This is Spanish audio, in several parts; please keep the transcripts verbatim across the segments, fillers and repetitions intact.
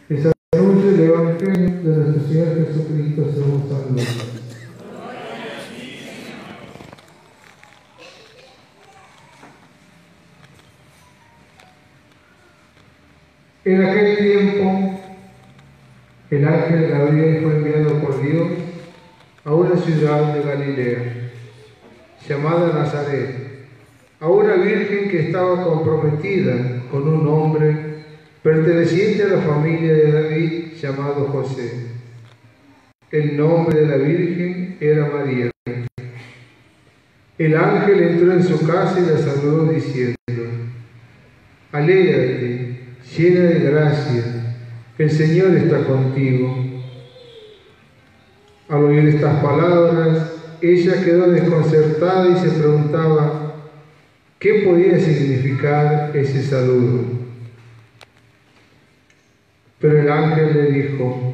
Les anuncio el Evangelio de nuestro Señor Jesucristo según San Lucas. En aquel tiempo, el ángel Gabriel fue enviado por Dios a una ciudad de Galilea, llamada Nazaret, a una virgen que estaba comprometida con un hombre perteneciente a la familia de David llamado José. El nombre de la virgen era María. El ángel entró en su casa y la saludó diciendo: Alégrate, llena de gracia, el Señor está contigo. Al oír estas palabras, ella quedó desconcertada y se preguntaba qué podía significar ese saludo. Pero el ángel le dijo: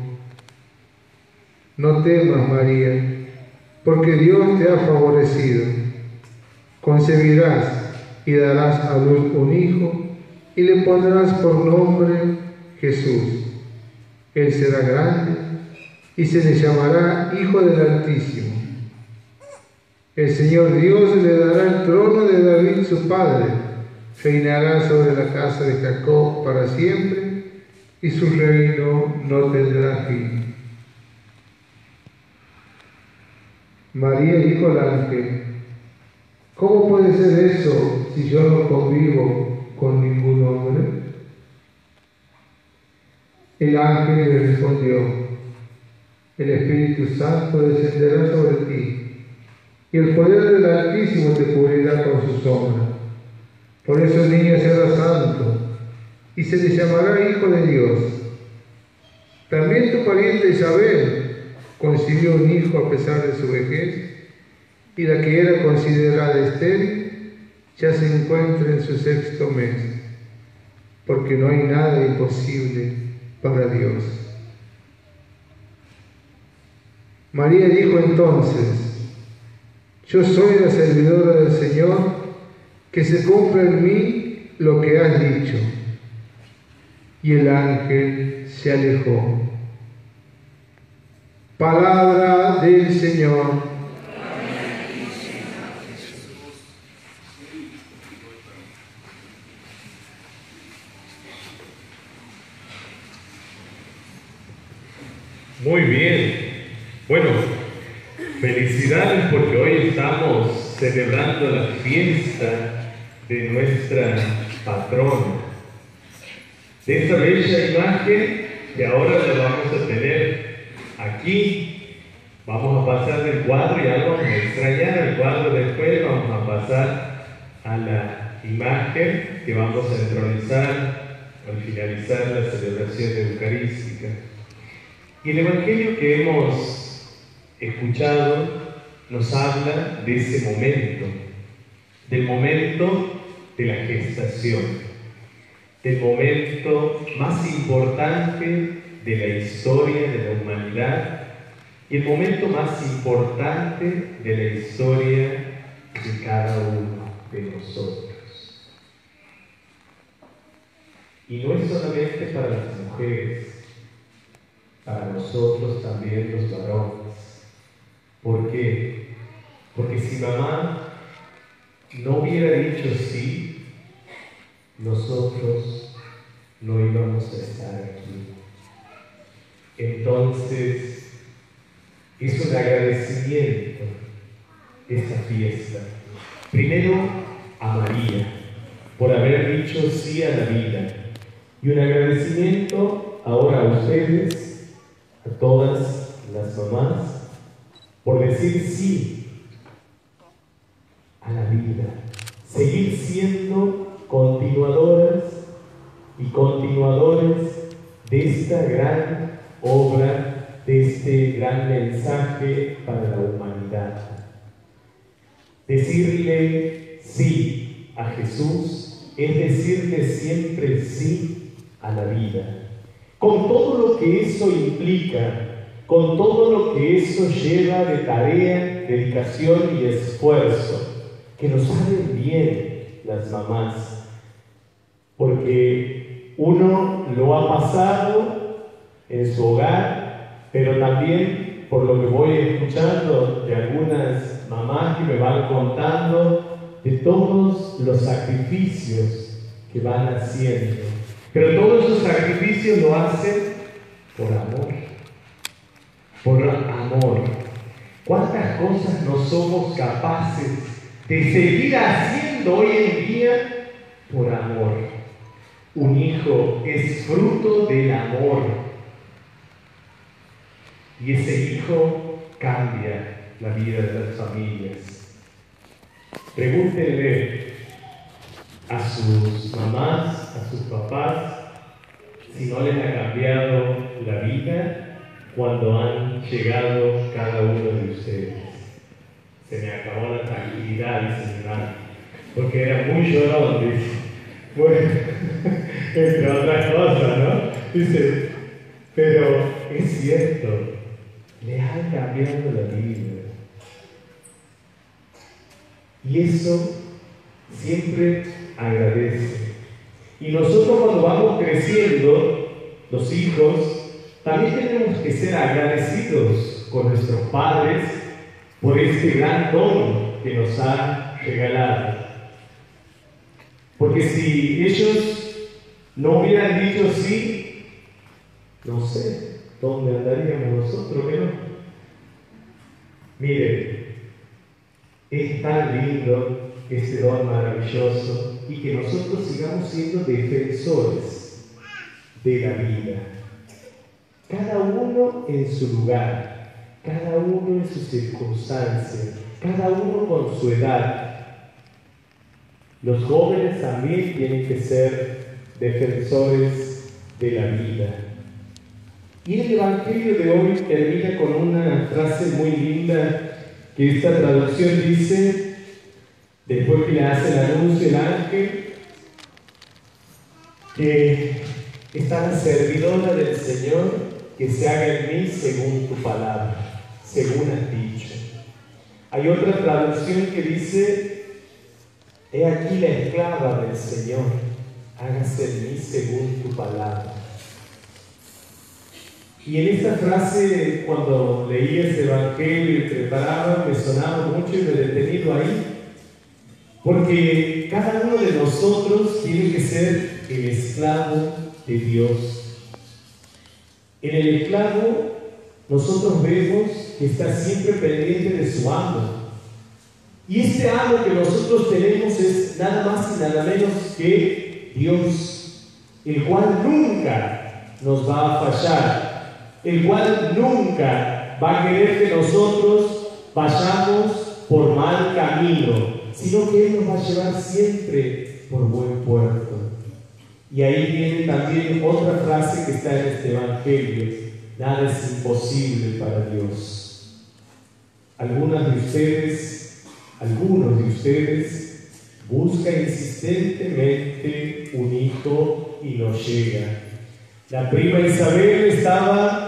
no temas, María, porque Dios te ha favorecido. Concebirás y darás a luz un hijo y le pondrás por nombre Jesús. Él será grande y se le llamará Hijo del Altísimo. El Señor Dios le dará el trono de David su padre, reinará sobre la casa de Jacob para siempre y su reino no tendrá fin. María dijo al ángel: ¿cómo puede ser eso si yo no convivo con ningún hombre? El ángel le respondió: el Espíritu Santo descenderá sobre ti, y el poder del Altísimo te cubrirá con su sombra. Por eso el niño será santo, y se le llamará Hijo de Dios. También tu pariente Isabel concibió un hijo a pesar de su vejez, y la que era considerada estéril ya se encuentra en su sexto mes, porque no hay nada imposible para Dios. María dijo entonces: yo soy la servidora del Señor, que se cumpla en mí lo que has dicho. Y el ángel se alejó. Palabra del Señor. Muy bien. Bueno, felicidades porque hoy estamos celebrando la fiesta de nuestra patrona. De esta bella imagen que ahora la vamos a tener aquí. Vamos a pasar del cuadro, ya lo vamos a extrañar al cuadro después, vamos a pasar a la imagen que vamos a entronizar al finalizar la celebración eucarística. Y el Evangelio que hemos escuchado nos habla de ese momento, del momento de la gestación, del momento más importante de la historia de la humanidad y el momento más importante de la historia de cada uno de nosotros. Y no es solamente para las mujeres, para nosotros también los varones. ¿Por qué? Porque si mamá no hubiera dicho sí, nosotros no íbamos a estar aquí. Entonces, es un agradecimiento esta fiesta. Primero a María, por haber dicho sí a la vida. Y un agradecimiento ahora a ustedes, a todas las mamás, por decir sí a la vida. Seguir siendo continuadoras y continuadores de esta gran obra, de este gran mensaje para la humanidad. Decirle sí a Jesús es decirle siempre sí a la vida, con todo lo que eso implica, con todo lo que eso lleva de tarea, dedicación y esfuerzo, que nos saben bien las mamás, porque uno lo ha pasado en su hogar, pero también por lo que voy escuchando de algunas mamás que me van contando de todos los sacrificios que van haciendo. Pero todos esos sacrificios lo hacen por amor. Por amor. ¿Cuántas cosas no somos capaces de seguir haciendo hoy en día por amor? Un hijo es fruto del amor. Y ese hijo cambia la vida de las familias. Pregúntenle a sus mamás, a sus papás, si no les ha cambiado la vida cuando han llegado cada uno de ustedes. Se me acabó la tranquilidad, dice mi madre, porque era muy llorón, dice. Bueno, entre otras cosas, ¿no? Dice, pero es cierto, les han cambiado la vida. Y eso siempre agradece. Y nosotros cuando vamos creciendo, los hijos, también tenemos que ser agradecidos con nuestros padres por este gran don que nos han regalado. Porque si ellos no hubieran dicho sí, no sé dónde andaríamos nosotros, ¿que no? Miren, es tan lindo este don maravilloso y que nosotros sigamos siendo defensores de la vida. Cada uno en su lugar, cada uno en su circunstancia, cada uno con su edad. Los jóvenes también tienen que ser defensores de la vida. Y el Evangelio de hoy termina con una frase muy linda que esta traducción dice, después que le hace el anuncio el ángel, que está la servidora del Señor, que se haga en mí según tu palabra, según has dicho. Hay otra traducción que dice, he aquí la esclava del Señor, hágase en mí según tu palabra. Y en esta frase, cuando leí ese Evangelio y preparaba, me sonaba mucho y me he detenido ahí, porque cada uno de nosotros tiene que ser el esclavo de Dios. En el esclavo, nosotros vemos que está siempre pendiente de su amo. Y este amo que nosotros tenemos es nada más y nada menos que Dios, el cual nunca nos va a fallar, el cual nunca va a querer que nosotros vayamos por mal camino, sino que Él nos va a llevar siempre por buen puerto. Y ahí viene también otra frase que está en este Evangelio: nada es imposible para Dios. Algunas de ustedes, algunos de ustedes buscan insistentemente un hijo y no llega. La prima Isabel estaba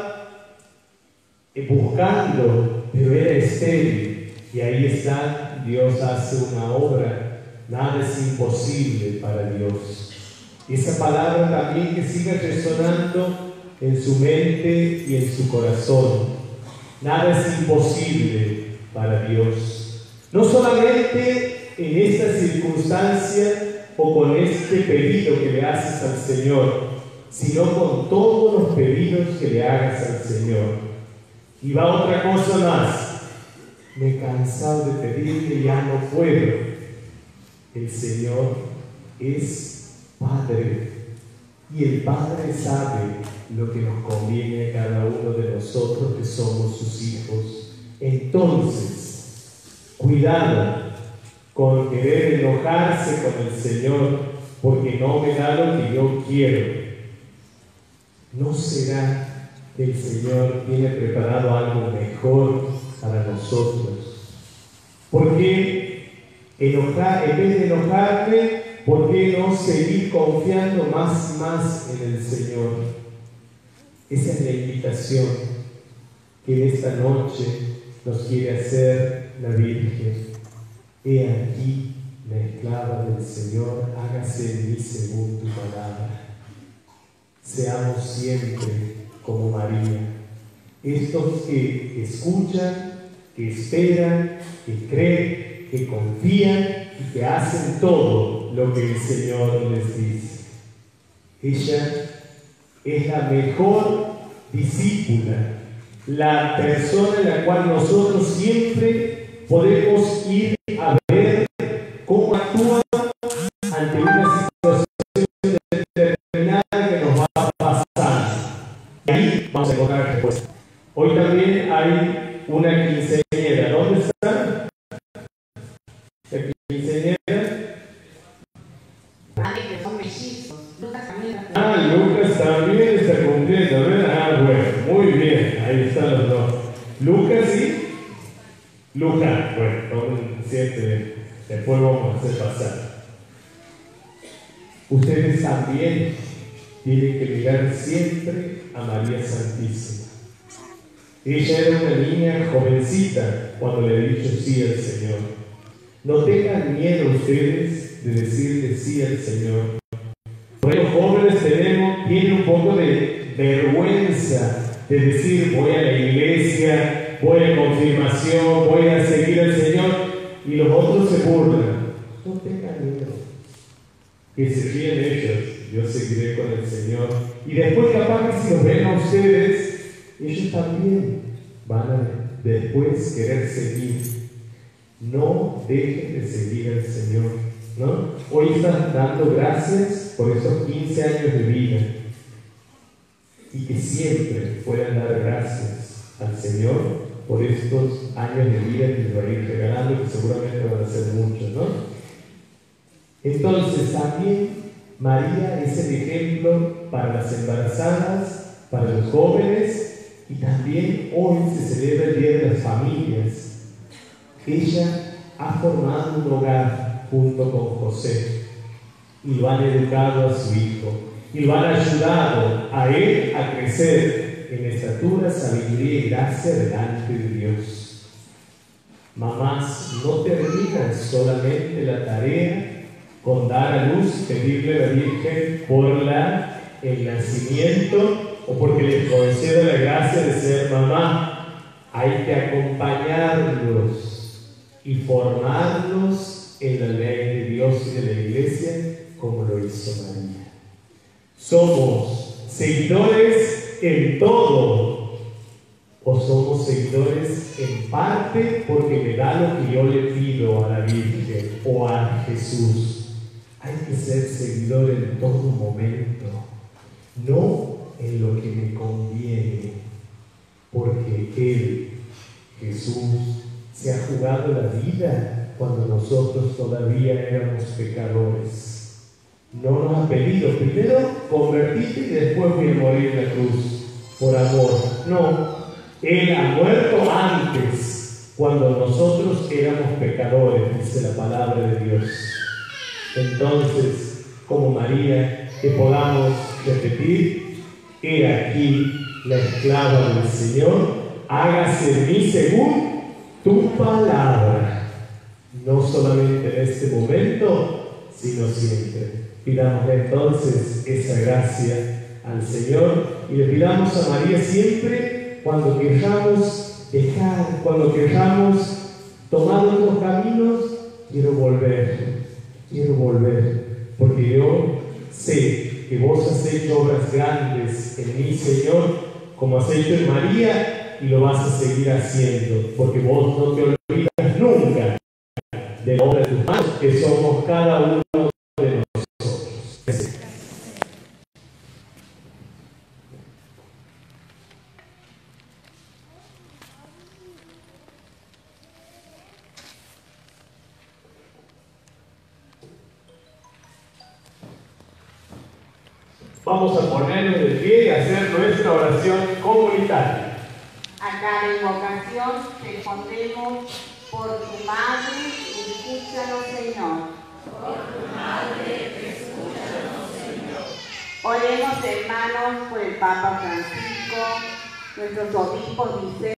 buscando, pero era estéril, y ahí está, Dios hace una obra. Nada es imposible para Dios. Esa palabra también que sigue resonando en su mente y en su corazón. Nada es imposible para Dios. No solamente en esta circunstancia o con este pedido que le haces al Señor, sino con todos los pedidos que le hagas al Señor. Y va otra cosa más. Me he cansado de pedirle y ya no puedo. El Señor es Padre, y el Padre sabe lo que nos conviene a cada uno de nosotros que somos sus hijos. Entonces, cuidado con querer enojarse con el Señor porque no me da lo que yo quiero. ¿No será que el Señor tiene preparado algo mejor para nosotros? ¿Por qué enojar, en vez de enojarme, por qué no seguir confiando más y más en el Señor? Esa es la invitación que en esta noche nos quiere hacer la Virgen. He aquí la esclava del Señor, hágase en mí según tu palabra. Seamos siempre como María. Estos que escuchan, que esperan, que creen, que confían y que hacen todo lo que el Señor les dice. Ella es la mejor discípula, la persona en la cual nosotros siempre podemos ir a ver cómo actúa ante una situación determinada que nos va a pasar. Y ahí vamos a encontrar respuesta. Hoy también hay una quinceañera. ¿Dónde está? La quinceañera. Ah, Lucas también está cumpliendo, ¿verdad? Ah, bueno, muy bien, ahí están los dos. Lucas y Luján. Bueno, tomen siempre, después vamos a hacer pasar. Ustedes también tienen que mirar siempre a María Santísima. Ella era una niña jovencita cuando le he dicho sí al Señor. No tengan miedo ustedes de decirle sí al Señor. Por ahí los jóvenes tenemos, tienen un poco de vergüenza de decir voy a la iglesia, voy a confirmación, voy a seguir al Señor, y los otros se burlan. No tengan miedo. Que se ríen ellos, yo seguiré con el Señor. Y después capaz que si los ven a ustedes, ellos también van a después querer seguir. No dejen de seguir al Señor, ¿no? Hoy están dando gracias por esos quince años de vida y que siempre puedan dar gracias al Señor por estos años de vida que les va a ir regalando, que seguramente van a ser muchos, ¿no? Entonces también María es el ejemplo para las embarazadas, para los jóvenes, y también hoy se celebra el Día de las Familias. Ella ha formado un hogar junto con José y lo han educado a su hijo y lo han ayudado a él a crecer en estatura, sabiduría y gracia delante de Dios. Mamás, no terminan solamente la tarea con dar a luz, pedirle a la Virgen por la, el nacimiento o porque les conceda la gracia de ser mamá. Hay que acompañarlos y formarlos en la ley de Dios y de la Iglesia, como lo hizo María. ¿Somos seguidores en todo o somos seguidores en parte porque me da lo que yo le pido a la Virgen o a Jesús? Hay que ser seguidor en todo momento, no en lo que me conviene, porque Él, Jesús, se ha jugado la vida cuando nosotros todavía éramos pecadores. No nos ha pedido primero convertirte y después voy a morir en la cruz por amor. No, Él ha muerto antes, cuando nosotros éramos pecadores, dice la palabra de Dios. Entonces, como María, que podamos repetir: he aquí la esclava del Señor, hágase en mí según tu palabra, no solamente en este momento, sino siempre. Pidamos entonces esa gracia al Señor y le pidamos a María siempre cuando queramos dejar, cuando queramos tomar otros caminos. Quiero volver, quiero volver, porque yo sé que vos has hecho obras grandes en mí, Señor, como has hecho en María, y lo vas a seguir haciendo, porque vos no te olvidas nunca de la obra de tus manos, que somos cada uno de nosotros. Vamos a ponernos de pie y hacer nuestra oración comunitaria. A cada invocación respondemos: por tu madre, escúchanos, Señor. Por tu madre, escúchanos, Señor. Oremos, hermanos, por el Papa Francisco, nuestros obispos,